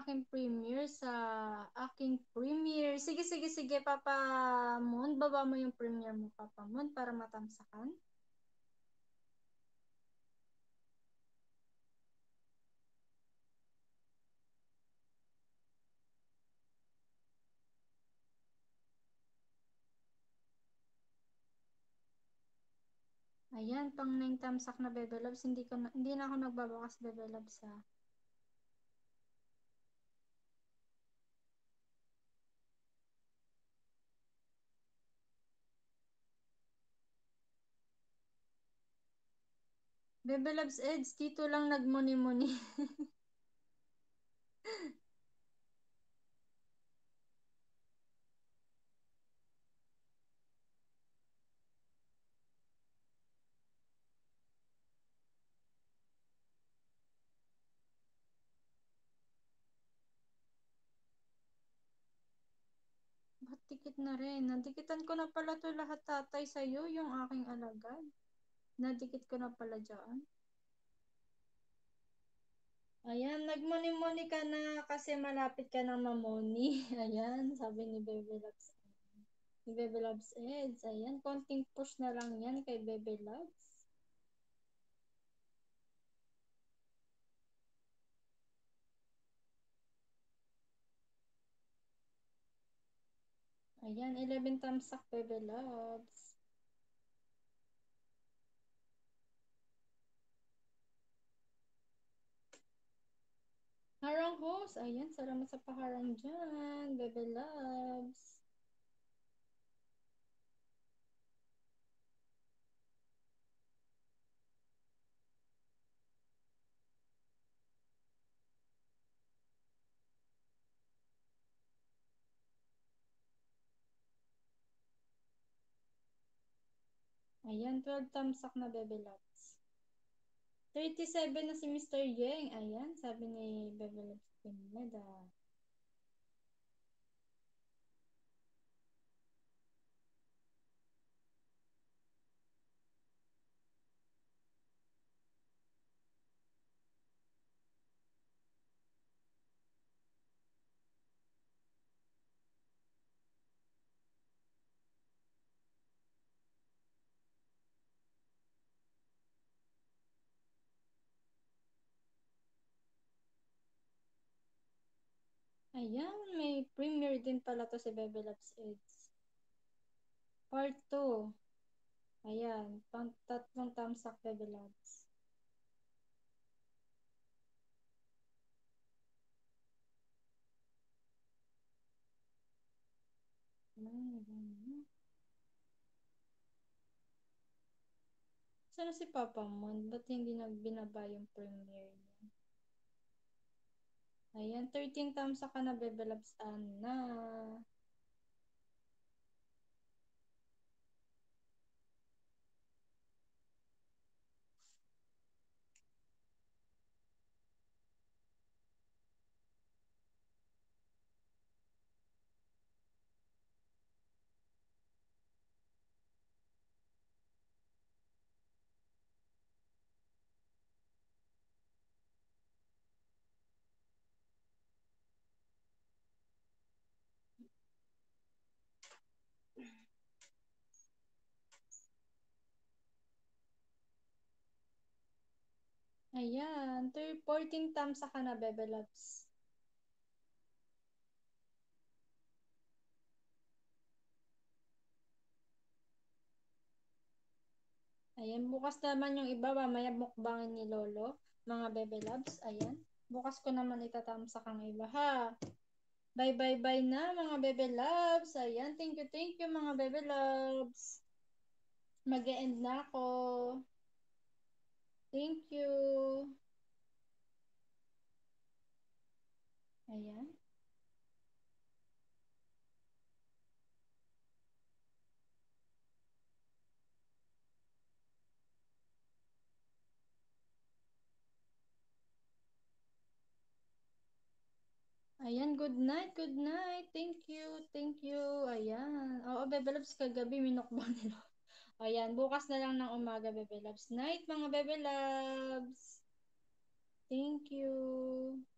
aking premiere sa aking premiere. Sige, sige, sige, Papa Moon. Baba mo yung premiere mo, Papa Moon, para matamsakan. Ayan, pang 9 tamsak na Bebe Loves. Hindi na ako nagbabakas Bebe Loves ha. Bebe Loves Eds, dito lang nagmuni-muni. Ba't dikit na rin? Nadikitan ko na pala to lahat tatay sa'yo, yung aking alagad. Nadikit ko na pala dyan. Ayan, nagmuni-muni ka na kasi malapit ka na mamoni. Ayan, sabi ni Bebe Loves. Ni Bebe Loves Eds. Ayan, konting push na lang yan kay Bebe Loves. Ayan, 11 tamsak Bebe Loves. Harang host. Ayan, salamat sa paharang dyan, Bebe Loves. Ayan, 12 tamsak na Bebe Loves. 37 na si Mr. Yeng. Ayan, sabi ni Bebe Loves Pineda. Ayan, may premiere din pala to si Bebe Loves Eds. Part 2. Ayan, pang tatlong tamsak Bebe Loves. Sana si Papa Mon? Ba't hindi nagbinaba yung premiere niya? Ayan, 13 tamsak ka na Bebe Loves Anna. Ayan, 14 tamsak ka na Bebe Loves. Ayan, bukas naman yung iba, mamaya mukbangin ni Lolo, mga Bebe Loves. Ayan, bukas ko naman itatamsak ang iba ha. Bye bye bye na mga Bebe Loves. Ayan, thank you mga Bebe Loves. Mag-e-end na ako. Thank you. Ayan. Ayan, good night, good night. Thank you, thank you. Ayan. Oo, Bebe Loves, kagabi minukbang nila. Ayan, bukas na lang ng umaga, Bebe Loves. Night, mga Bebe Loves. Thank you.